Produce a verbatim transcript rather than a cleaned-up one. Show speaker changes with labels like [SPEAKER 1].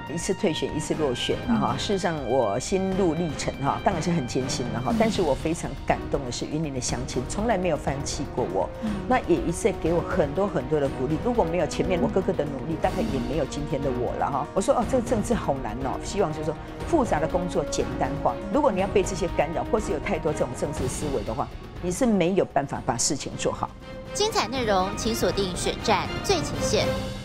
[SPEAKER 1] 一次退选，一次落选了哈。事实上，我心路历程哈，当然是很艰辛的哈。但是我非常感动的是，云林的乡亲从来没有放弃过我，那也一再给我很多很多的鼓励。如果没有前面我哥哥的努力，大概也没有今天的我了哈。我说哦，这个政治好难哦，希望就是说复杂的工作简单化。如果你要被这些干扰，或是有太多这种政治思维的话，你是没有办法把事情做好。
[SPEAKER 2] 精彩内容请锁定选战最前线。